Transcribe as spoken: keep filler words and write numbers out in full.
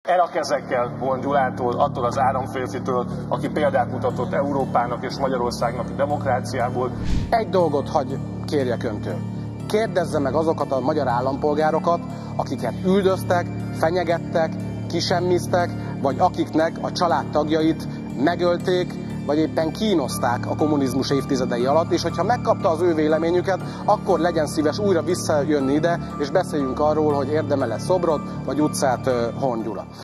El a kezekkel Horn Gyulától, attól az államférfitől, aki példát mutatott Európának és Magyarországnak a demokráciából. Egy dolgot hagy kérjek öntől. Kérdezze meg azokat a magyar állampolgárokat, akiket üldöztek, fenyegettek, kisemmiztek, vagy akiknek a családtagjait megölték, vagy éppen kínozták a kommunizmus évtizedei alatt, és hogyha megkapta az ő véleményüket, akkor legyen szíves újra visszajönni ide, és beszéljünk arról, hogy érdemel-e szobrot, vagy utcát Horn Gyula.